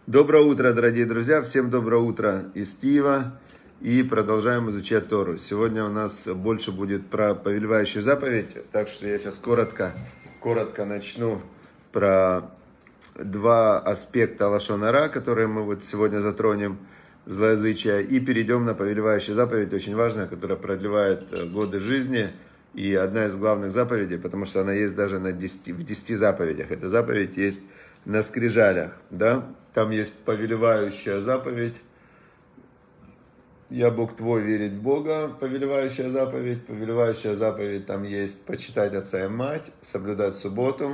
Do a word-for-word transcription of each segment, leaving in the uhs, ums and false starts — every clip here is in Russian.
Доброе утро, дорогие друзья! Всем доброе утро из Киева. И продолжаем изучать Тору. Сегодня у нас больше будет про повелевающую заповедь. Так что я сейчас коротко, коротко начну про два аспекта лашон ара, которые мы вот сегодня затронем, злоязычие. И перейдем на повелевающую заповедь, очень важная, которая продлевает годы жизни. И одна из главных заповедей, потому что она есть даже на десяти, в десяти заповедях. Эта заповедь есть на скрижалях, да? Там есть повелевающая заповедь. Я Бог твой, верить в Бога, повелевающая заповедь. Повелевающая заповедь, там есть почитать отца и мать, соблюдать субботу.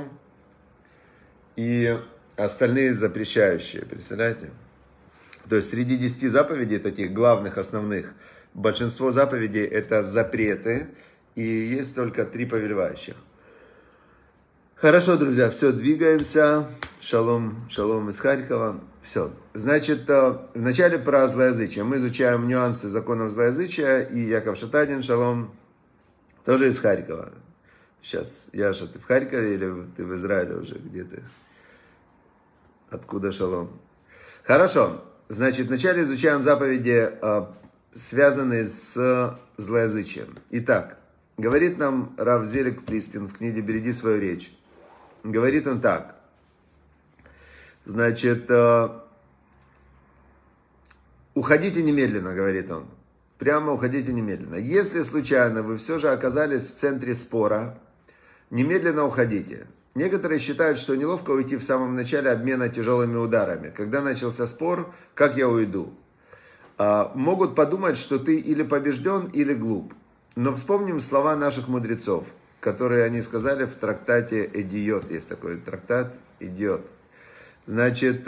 И остальные запрещающие, представляете? То есть среди десяти заповедей, таких главных, основных, большинство заповедей это запреты. И есть только три повелевающих. Хорошо, друзья, все, двигаемся. Шалом, шалом из Харькова. Все. Значит, вначале про злоязычие. Мы изучаем нюансы законов злоязычия. И Яков Шатанин, шалом, тоже из Харькова. Сейчас, Яша, ты в Харькове или ты в Израиле уже? Где ты? Откуда шалом? Хорошо. Значит, вначале изучаем заповеди, связанные с злоязычием. Итак. Говорит нам Рав Зелик Плискин в книге «Береги свою речь». Говорит он так. Значит, уходите немедленно, говорит он. Прямо уходите немедленно. Если случайно вы все же оказались в центре спора, немедленно уходите. Некоторые считают, что неловко уйти в самом начале обмена тяжелыми ударами. Когда начался спор, как я уйду? Могут подумать, что ты или побежден, или глуп. Но вспомним слова наших мудрецов, которые они сказали в трактате «Идиот». Есть такой трактат «Идиот». Значит,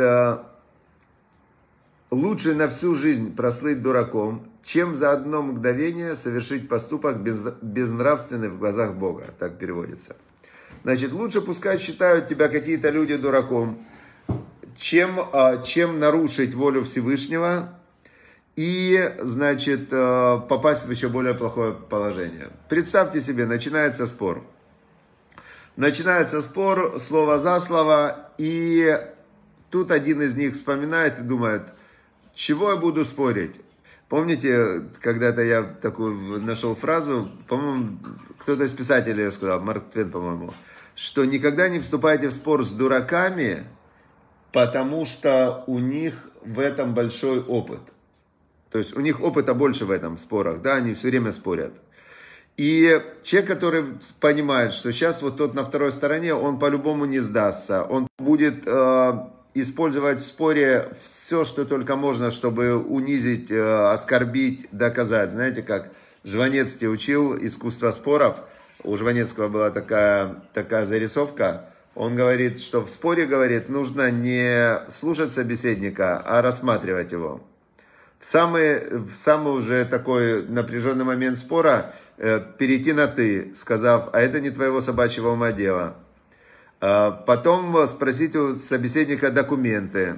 лучше на всю жизнь прослыть дураком, чем за одно мгновение совершить поступок без, безнравственный в глазах Бога. Так переводится. Значит, лучше пускай считают тебя какие-то люди дураком, чем, чем нарушить волю Всевышнего, и, значит, попасть в еще более плохое положение. Представьте себе, начинается спор. Начинается спор, слово за слово, и тут один из них вспоминает и думает, чего я буду спорить? Помните, когда-то я такую нашел фразу, по-моему, кто-то из писателей ее сказал, Марк Твен, по-моему, что никогда не вступайте в спор с дураками, потому что у них в этом большой опыт. То есть у них опыта больше в этом спорах, да, они все время спорят. И человек, который понимает, что сейчас вот тот на второй стороне, он по-любому не сдастся, он будет э, использовать в споре все, что только можно, чтобы унизить, э, оскорбить, доказать. Знаете, как Жванецкий учил искусство споров, у Жванецкого была такая, такая зарисовка, он говорит, что в споре, говорит, нужно не слушать собеседника, а рассматривать его. В самый, в самый уже такой напряженный момент спора э, перейти на «ты», сказав, а это не твоего собачьего ума дело. Э, потом спросить у собеседника документы.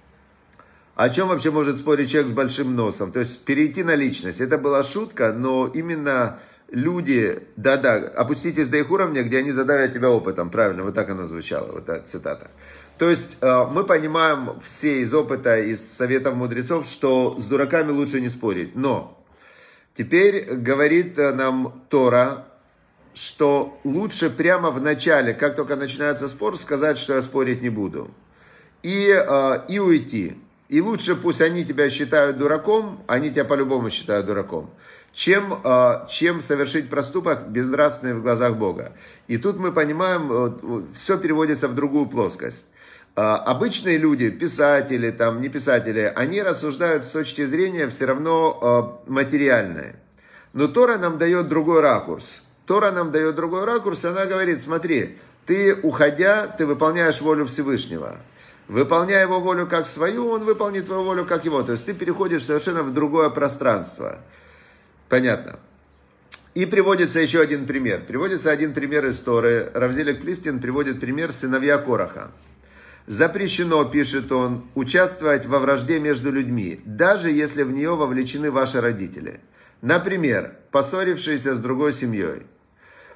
О чем вообще может спорить человек с большим носом? То есть перейти на личность. Это была шутка, но именно люди, да-да, опуститесь до их уровня, где они задавят тебя опытом. Правильно, вот так оно звучало, вот эта цитата. То есть мы понимаем все из опыта, из советов мудрецов, что с дураками лучше не спорить. Но теперь говорит нам Тора, что лучше прямо в начале, как только начинается спор, сказать, что я спорить не буду. И, и уйти. И лучше пусть они тебя считают дураком, они тебя по-любому считают дураком, чем, чем совершить проступок безнравственный в глазах Бога. И тут мы понимаем, все переводится в другую плоскость. Обычные люди, писатели, там, не писатели, они рассуждают с точки зрения все равно материальной. Но Тора нам дает другой ракурс. Тора нам дает другой ракурс, и она говорит, смотри, ты, уходя, ты выполняешь волю Всевышнего. Выполняя его волю как свою, он выполнит твою волю как его. То есть ты переходишь совершенно в другое пространство. Понятно. И приводится еще один пример. Приводится один пример из Торы. Рав Зелик Плискин приводит пример сыновья Кораха. Запрещено, пишет он, участвовать во вражде между людьми, даже если в нее вовлечены ваши родители. Например, поссорившиеся с другой семьей.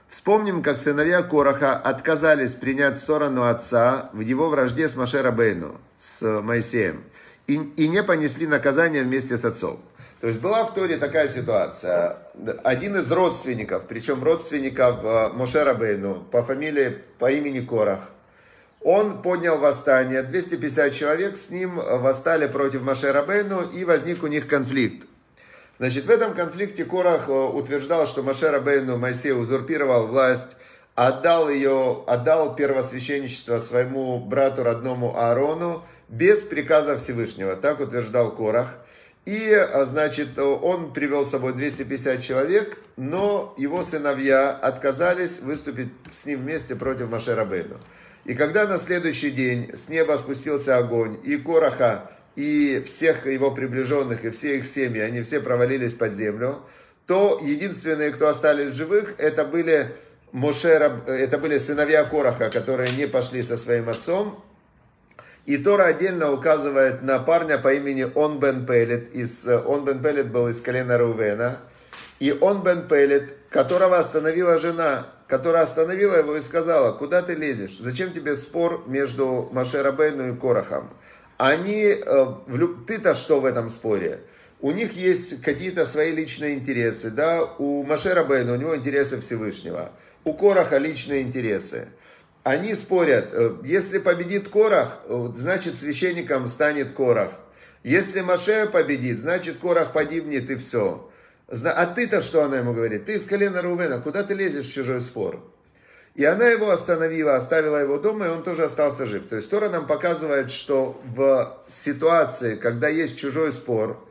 Вспомним, как сыновья Кораха отказались принять сторону отца в его вражде с Моше Рабейну, с Моисеем, и, и не понесли наказание вместе с отцом. То есть была в Торе такая ситуация. Один из родственников, причем родственников Моше Рабейну, по фамилии, по имени Корах, он поднял восстание, двести пятьдесят человек с ним восстали против Моше Рабейну, и возник у них конфликт. Значит, в этом конфликте Корах утверждал, что Моше Рабейну, Моисей, узурпировал власть, отдал ее, отдал первосвященничество своему брату родному Аарону без приказа Всевышнего. Так утверждал Корах. И, значит, он привел с собой двести пятьдесят человек, но его сыновья отказались выступить с ним вместе против Моше Рабейну. И когда на следующий день с неба спустился огонь, и Кораха, и всех его приближенных, и все их семьи, они все провалились под землю, то единственные, кто остались в живых, это были, Моше, это были сыновья Кораха, которые не пошли со своим отцом. И Тора отдельно указывает на парня по имени Он бен Пелет. Из, Он бен Пелет был из колена Рувена. И Он бен Пелет, которого остановила жена, которая остановила его и сказала: куда ты лезешь? Зачем тебе спор между Моше Рабейну и Корахом? Они, ты-то что в этом споре? У них есть какие-то свои личные интересы. Да? У Моше Рабейну, у него интересы Всевышнего. У Кораха личные интересы. Они спорят, если победит Корах, значит священником станет Корах. Если Моше победит, значит Корах погибнет и все. А ты-то что, она ему говорит? Ты из колена Рувена, куда ты лезешь в чужой спор? И она его остановила, оставила его дома, и он тоже остался жив. То есть Тора нам показывает, что в ситуации, когда есть чужой спор,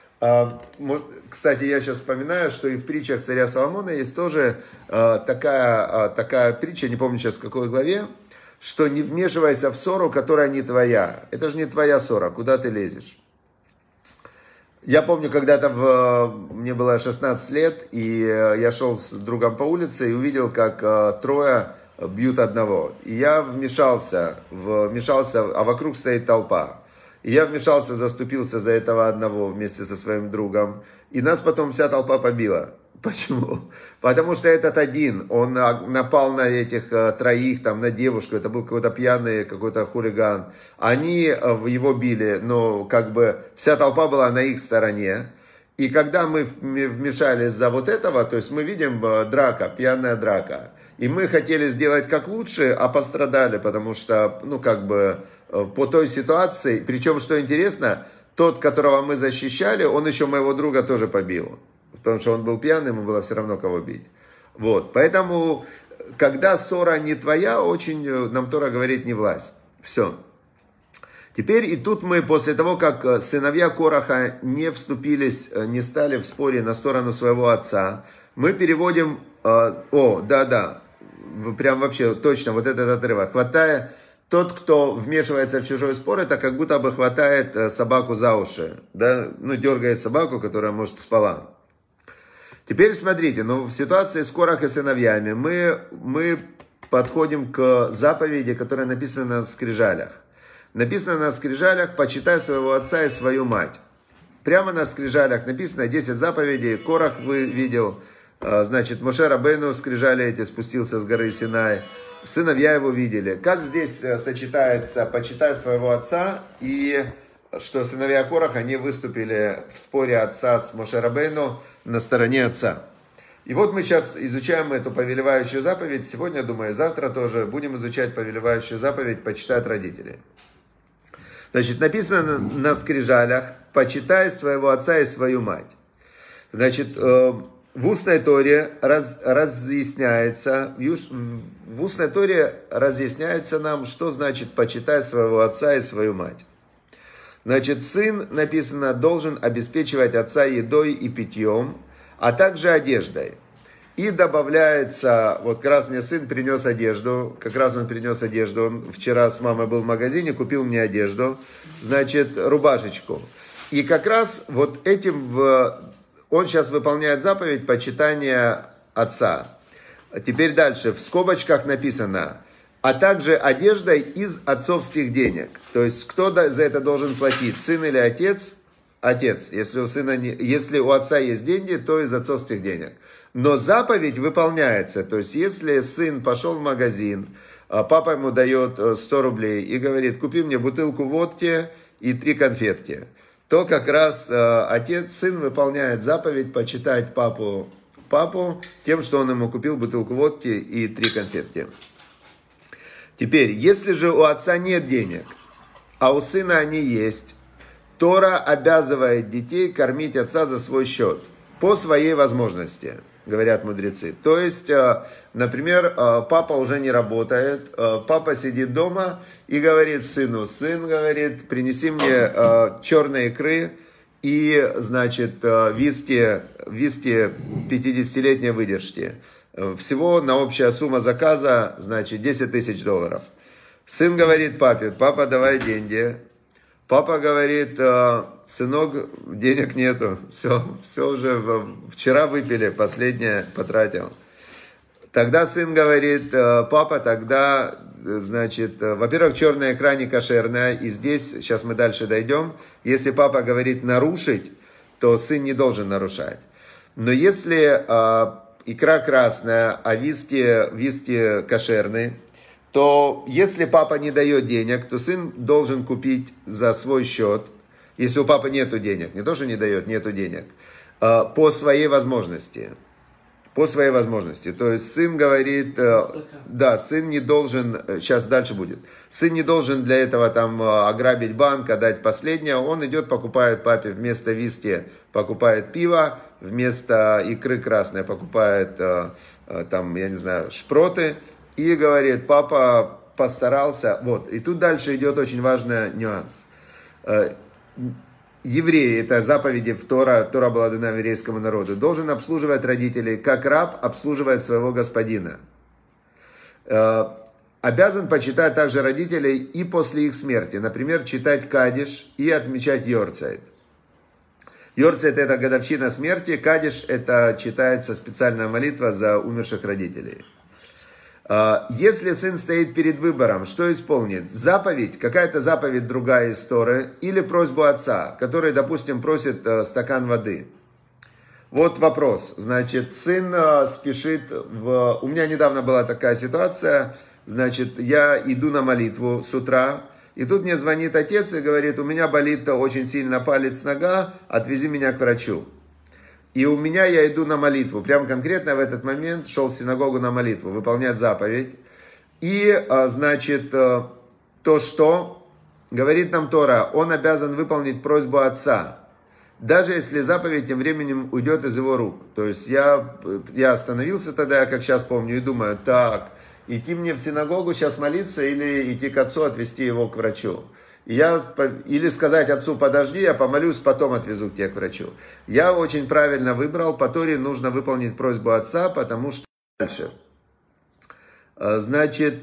кстати, я сейчас вспоминаю, что и в притчах царя Соломона есть тоже такая, такая притча, не помню сейчас в какой главе, что не вмешивайся в ссору, которая не твоя. Это же не твоя ссора, куда ты лезешь? Я помню, когда-то в, мне было шестнадцать лет, и я шел с другом по улице и увидел, как трое бьют одного. И я вмешался, вмешался, а вокруг стоит толпа. И я вмешался, заступился за этого одного вместе со своим другом. И нас потом вся толпа побила. Почему? Потому что этот один, он напал на этих троих, там, на девушку. Это был какой-то пьяный, какой-то хулиган. Они его били, но как бы вся толпа была на их стороне. И когда мы вмешались за вот этого, то есть мы видим драка, пьяная драка. И мы хотели сделать как лучше, а пострадали, потому что, ну, как бы... по той ситуации, причем, что интересно, тот, которого мы защищали, он еще моего друга тоже побил, потому что он был пьяный, ему было все равно кого бить. Вот, поэтому, когда ссора не твоя, очень нам Тора говорит: не влазь. Все. Теперь и тут мы, после того, как сыновья Кораха не вступились, не стали в споре на сторону своего отца, мы переводим, о, да-да, прям вообще точно, вот этот отрывок, хватая... Тот, кто вмешивается в чужой спор, это как будто бы хватает собаку за уши, да, ну, дергает собаку, которая, может, спала. Теперь смотрите, ну, в ситуации с Корах и сыновьями мы, мы подходим к заповеди, которая написана на скрижалях. Написано на скрижалях: почитай своего отца и свою мать. Прямо на скрижалях написано десять заповедей. Корах вы видел, значит, Моше Рабейну скрижали эти спустился с горы Синай. Сыновья его видели. Как здесь сочетается «почитай своего отца» и что сыновья Кораха не выступили в споре отца с Моше Рабейну на стороне отца. И вот мы сейчас изучаем эту повелевающую заповедь. Сегодня, думаю, завтра тоже будем изучать повелевающую заповедь «почитай родителей». Значит, написано на скрижалях: «почитай своего отца и свою мать». Значит, в устной Торе раз, разъясняется, в устной Торе разъясняется нам, что значит «почитай своего отца и свою мать». Значит, сын, написано, должен обеспечивать отца едой и питьем, а также одеждой. И добавляется, вот как раз мне сын принес одежду, как раз он принес одежду, он вчера с мамой был в магазине, купил мне одежду, значит, рубашечку. И как раз вот этим в... он сейчас выполняет заповедь почитания отца. Теперь дальше, в скобочках написано: а также одеждой из отцовских денег. То есть, кто за это должен платить, сын или отец? Отец. Если у, сына не, если у отца есть деньги, то из отцовских денег. Но заповедь выполняется. То есть, если сын пошел в магазин, папа ему дает сто рублей и говорит, купи мне бутылку водки и три конфетки, то как раз отец, сын выполняет заповедь почитать папу, папу тем, что он ему купил бутылку водки и три конфетки. Теперь, если же у отца нет денег, а у сына они есть, Тора обязывает детей кормить отца за свой счет, по своей возможности, говорят мудрецы. То есть, например, папа уже не работает, папа сидит дома и говорит сыну, сын говорит, принеси мне черные икры и, значит, виски, виски пятидесятилетней выдержки. Всего на общая сумма заказа, значит, десять тысяч долларов. Сын говорит папе, папа, давай деньги. Папа говорит, сынок, денег нету, все, все уже вчера выпили, последнее потратил. Тогда сын говорит, папа, тогда, значит, во-первых, черная икра не кошерная, и здесь, сейчас мы дальше дойдем, если папа говорит нарушить, то сын не должен нарушать. Но если икра красная, а виски, виски кошерные, то если папа не дает денег, то сын должен купить за свой счет, если у папы нету денег, не то, что не дает, нету денег, по своей возможности. По своей возможности. То есть сын говорит, да, сын не должен, сейчас дальше будет, сын не должен для этого там ограбить банк, отдать последнее, он идет, покупает папе вместо виски, покупает пиво, вместо икры красной покупает там, я не знаю, шпроты, и говорит, папа постарался. Вот. И тут дальше идет очень важный нюанс. Евреи, это заповеди в Тора, Тора была дана еврейскому народу, должен обслуживать родителей, как раб обслуживает своего господина. Обязан почитать также родителей и после их смерти. Например, читать кадиш и отмечать йорцайт. Йорцайт – это годовщина смерти, кадиш – это читается специальная молитва за умерших родителей. Если сын стоит перед выбором, что исполнит? Заповедь, какая-то заповедь другая из Торы, или просьбу отца, который, допустим, просит стакан воды. Вот вопрос. Значит, сын спешит в... У меня недавно была такая ситуация. Значит, я иду на молитву с утра, и тут мне звонит отец и говорит, у меня болит очень сильно палец, нога, отвези меня к врачу. И у меня я иду на молитву, прям конкретно в этот момент шел в синагогу на молитву, выполнять заповедь. И, значит, то, что говорит нам Тора, он обязан выполнить просьбу отца, даже если заповедь тем временем уйдет из его рук. То есть я, я остановился тогда, как сейчас помню, и думаю, так, идти мне в синагогу сейчас молиться или идти к отцу, отвезти его к врачу. Я, или сказать отцу, подожди, я помолюсь, потом отвезу тебя к врачу. Я очень правильно выбрал, по Торе нужно выполнить просьбу отца, потому что дальше. Значит,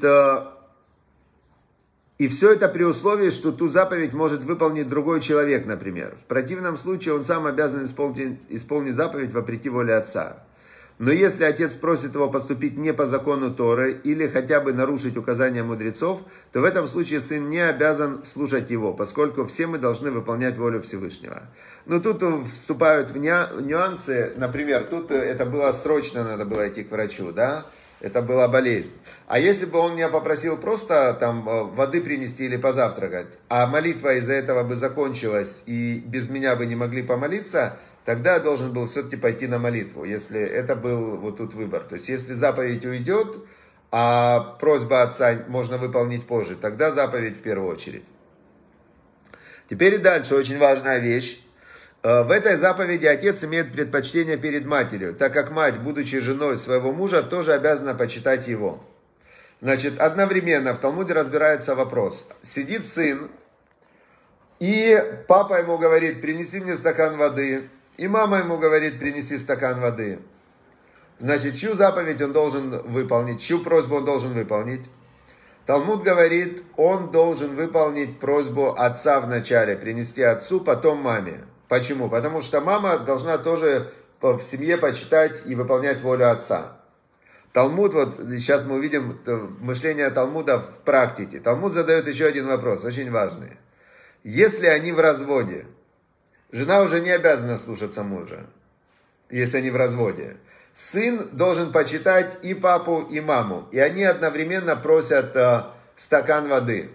и все это при условии, что ту заповедь может выполнить другой человек, например. В противном случае он сам обязан исполнить, исполнить заповедь вопреки воле отца. Но если отец просит его поступить не по закону Торы или хотя бы нарушить указания мудрецов, то в этом случае сын не обязан слушать его, поскольку все мы должны выполнять волю Всевышнего. Но тут вступают в нюансы, например, тут это было срочно, надо было идти к врачу, да? Это была болезнь. А если бы он меня попросил просто там воды принести или позавтракать, а молитва из-за этого бы закончилась и без меня бы не могли помолиться, тогда я должен был все-таки пойти на молитву, если это был вот тут выбор. То есть, если заповедь уйдет, а просьба отца можно выполнить позже, тогда заповедь в первую очередь. Теперь и дальше очень важная вещь. В этой заповеди отец имеет предпочтение перед матерью, так как мать, будучи женой своего мужа, тоже обязана почитать его. Значит, одновременно в Талмуде разбирается вопрос. Сидит сын, и папа ему говорит, принеси мне стакан воды. И мама ему говорит, принеси стакан воды. Значит, чью заповедь он должен выполнить, чью просьбу он должен выполнить? Талмуд говорит, он должен выполнить просьбу отца вначале, принести отцу, потом маме. Почему? Потому что мама должна тоже в семье почитать и выполнять волю отца. Талмуд, вот сейчас мы увидим мышление Талмуда в практике. Талмуд задает еще один вопрос, очень важный. Если они в разводе, жена уже не обязана слушаться мужа, если они в разводе. сын должен почитать и папу, и маму. И они одновременно просят э, стакан воды.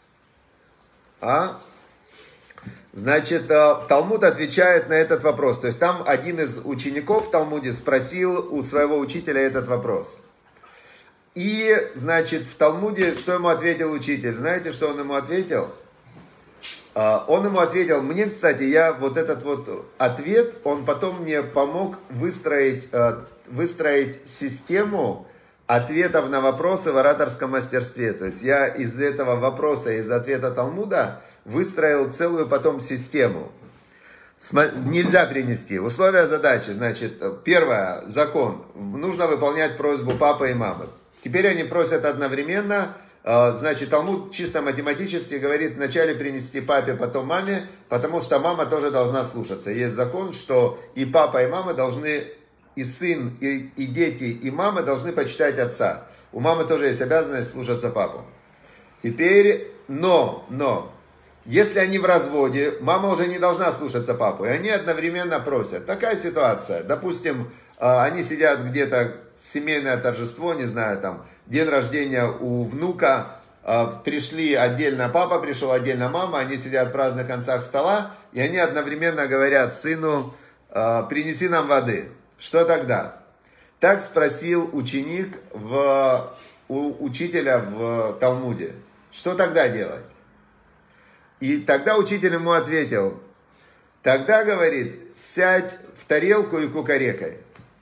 А? Значит, э, Талмуд отвечает на этот вопрос. То есть там один из учеников в Талмуде спросил у своего учителя этот вопрос. И, значит, в Талмуде, что ему ответил учитель? Знаете, что он ему ответил? Он ему ответил, мне, кстати, я вот этот вот ответ, он потом мне помог выстроить, выстроить систему ответов на вопросы в ораторском мастерстве. То есть я из этого вопроса, из ответа Талмуда выстроил целую потом систему. Нельзя перенести. Условия задачи, значит, первое, закон. Нужно выполнять просьбу папы и мамы. Теперь они просят одновременно. Значит, Талмуд чисто математически говорит вначале принести папе, потом маме, потому что мама тоже должна слушаться. Есть закон, что и папа, и мама должны, и сын, и, и дети, и мама должны почитать отца. У мамы тоже есть обязанность слушаться папу. Теперь, но, но, если они в разводе, мама уже не должна слушаться папу, и они одновременно просят. Такая ситуация. Допустим, они сидят где-то, семейное торжество, не знаю, там, день рождения у внука, пришли отдельно папа, пришел отдельно мама, они сидят в разных концах стола, и они одновременно говорят сыну, принеси нам воды. Что тогда? Так спросил ученик в, у учителя в Талмуде. Что тогда делать? И тогда учитель ему ответил, тогда, говорит, сядь в тарелку и кукарекай.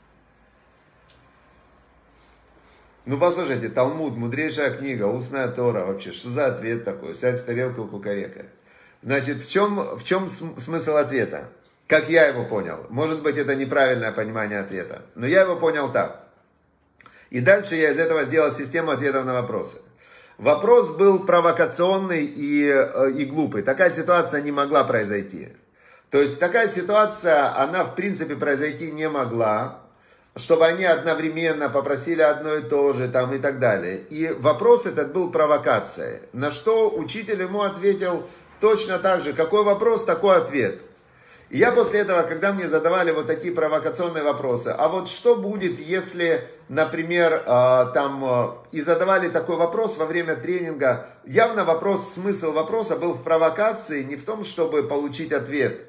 Ну, послушайте, Талмуд, мудрейшая книга, устная Тора, вообще, что за ответ такой? Сядь в тарелку и кукарекай. Значит, в чем, в чем смысл ответа? Как я его понял? Может быть, это неправильное понимание ответа, но я его понял так. И дальше я из этого сделал систему ответов на вопросы. Вопрос был провокационный и, и глупый. Такая ситуация не могла произойти. То есть такая ситуация, она в принципе произойти не могла, чтобы они одновременно попросили одно и то же там, и так далее. И вопрос этот был провокацией. На что учитель ему ответил точно так же. Какой вопрос, такой ответ. И я после этого, когда мне задавали вот такие провокационные вопросы, а вот что будет, если, например, там и задавали такой вопрос во время тренинга, явно вопрос, смысл вопроса был в провокации, не в том, чтобы получить ответ,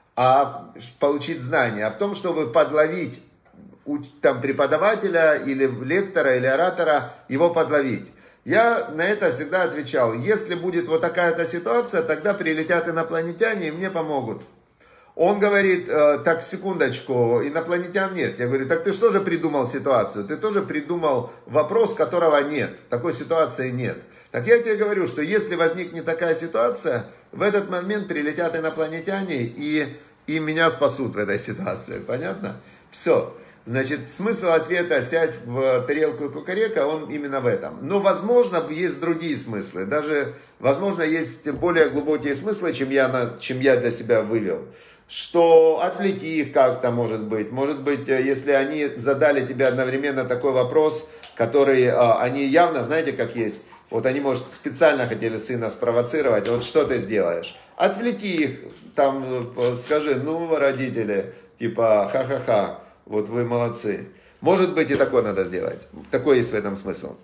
а получить знания, а в том, чтобы подловить там преподавателя или лектора или оратора, его подловить. Я на это всегда отвечал, если будет вот такая-то ситуация, тогда прилетят инопланетяне и мне помогут. Он говорит, так, секундочку, инопланетян нет. Я говорю, так ты что же придумал ситуацию? Ты тоже придумал вопрос, которого нет. Такой ситуации нет. Так я тебе говорю, что если возникнет такая ситуация, в этот момент прилетят инопланетяне и, и меня спасут в этой ситуации. Понятно? Все. Значит, смысл ответа «сядь в тарелку и кукарека», он именно в этом. Но, возможно, есть другие смыслы. Даже, возможно, есть более глубокие смыслы, чем я, на, чем я для себя вывел. Что отвлеки их как-то, может быть. Может быть, если они задали тебе одновременно такой вопрос, который они явно, знаете, как есть. Вот они, может, специально хотели сына спровоцировать. Вот что ты сделаешь? Отвлеки их, там, скажи, ну, родители, типа, ха-ха-ха. Вот вы молодцы. Может быть, и такое надо сделать. Такой есть в этом смысл.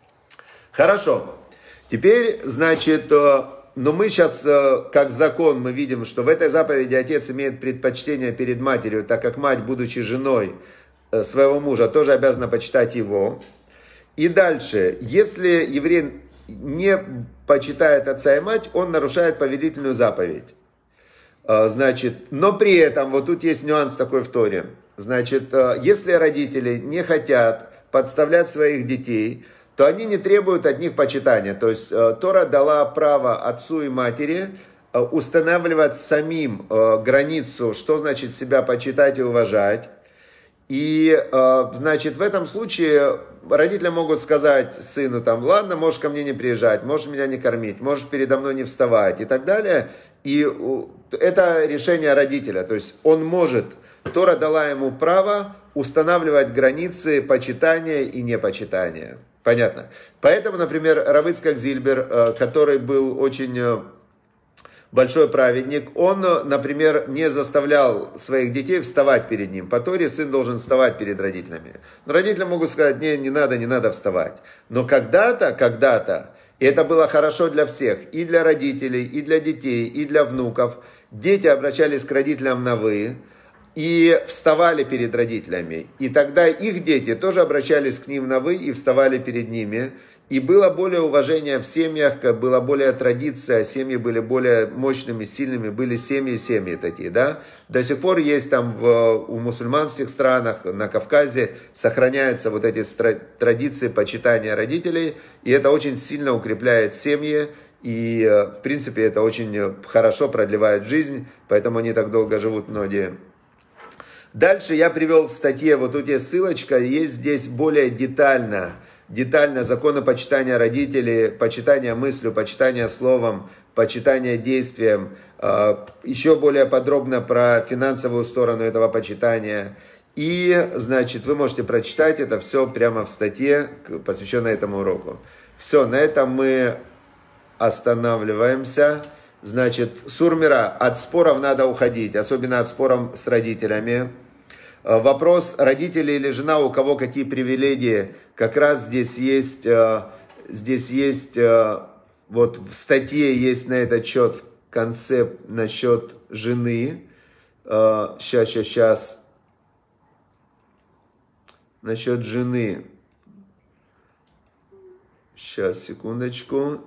Хорошо. Теперь, значит, но мы сейчас, как закон, мы видим, что в этой заповеди отец имеет предпочтение перед матерью, так как мать, будучи женой своего мужа, тоже обязана почитать его. И дальше, если еврей не почитает отца и мать, он нарушает повелительную заповедь. Значит, но при этом, вот тут есть нюанс такой в Торе. Значит, если родители не хотят подставлять своих детей, то они не требуют от них почитания. То есть Тора дала право отцу и матери устанавливать самим границу, что значит себя почитать и уважать. И, значит, в этом случае родители могут сказать сыну, там, ладно, можешь ко мне не приезжать, можешь меня не кормить, можешь передо мной не вставать и так далее. И это решение родителя. То есть он может... Тора дала ему право устанавливать границы почитания и непочитания. Понятно. Поэтому, например, Рав Ицхак Зильбер, который был очень большой праведник, он, например, не заставлял своих детей вставать перед ним. По Торе сын должен вставать перед родителями. Но родители могут сказать: не, не надо, не надо вставать. Но когда-то, когда-то, и это было хорошо для всех, и для родителей, и для детей, и для внуков, дети обращались к родителям на «вы» и вставали перед родителями. И тогда их дети тоже обращались к ним на «вы» и вставали перед ними. И было более уважения в семьях, была более традиция, семьи были более мощными, сильными, были семьи, семьи такие, да. До сих пор есть там в, у мусульманских странах, на Кавказе, сохраняются вот эти традиции почитания родителей, и это очень сильно укрепляет семьи, и в принципе это очень хорошо продлевает жизнь, поэтому они так долго живут многие. Дальше я привел в статье, вот тут есть ссылочка, есть здесь более детально, детально законы почитания родителей, почитания мыслью, почитания словом, почитания действием, еще более подробно про финансовую сторону этого почитания. И, значит, вы можете прочитать это все прямо в статье, посвященной этому уроку. Все, на этом мы останавливаемся. Значит, Сурмира, от споров надо уходить, особенно от споров с родителями. Вопрос, родители или жена, у кого какие привилегии, как раз здесь есть, здесь есть, вот в статье есть на этот счет, в конце насчет жены. Сейчас, сейчас, сейчас. Насчет жены. Сейчас, секундочку.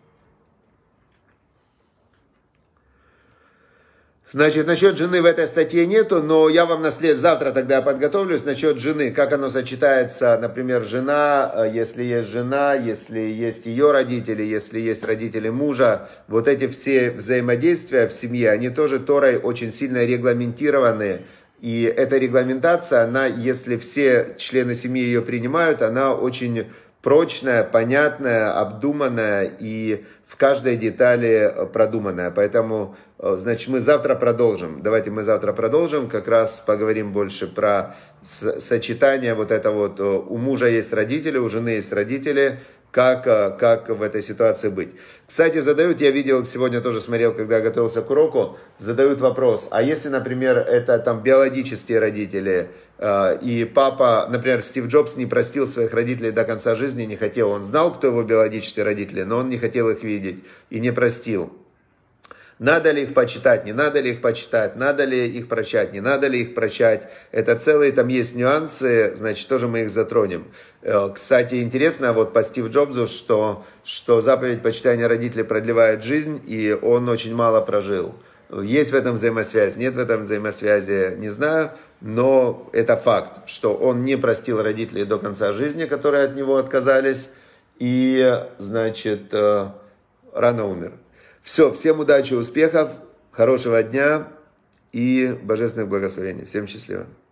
Значит, насчет жены в этой статье нету, но я вам наслед... завтра тогда подготовлюсь насчет жены, как оно сочетается, например, жена, если есть жена, если есть ее родители, если есть родители мужа, вот эти все взаимодействия в семье, они тоже Торой очень сильно регламентированы, и эта регламентация, она, если все члены семьи ее принимают, она очень прочная, понятная, обдуманная и в каждой детали продуманная, поэтому... Значит, мы завтра продолжим. Давайте мы завтра продолжим. Как раз поговорим больше про сочетание вот это вот. У мужа есть родители, у жены есть родители. Как, как в этой ситуации быть. Кстати, задают, я видел, сегодня тоже смотрел, когда готовился к уроку, задают вопрос. А если, например, это там биологические родители, и папа, например, Стив Джобс не простил своих родителей до конца жизни, не хотел. Он знал, кто его биологические родители, но он не хотел их видеть и не простил. Надо ли их почитать, не надо ли их почитать, надо ли их прощать, не надо ли их прощать. Это целые, там есть нюансы, значит, тоже мы их затронем. Кстати, интересно, вот по Стив Джобсу, что, что заповедь почитания родителей продлевает жизнь, и он очень мало прожил. Есть в этом взаимосвязь, нет в этом взаимосвязи, не знаю, но это факт, что он не простил родителей до конца жизни, которые от него отказались, и, значит, рано умер. Все, всем удачи, успехов, хорошего дня и божественных благословений. Всем счастливо.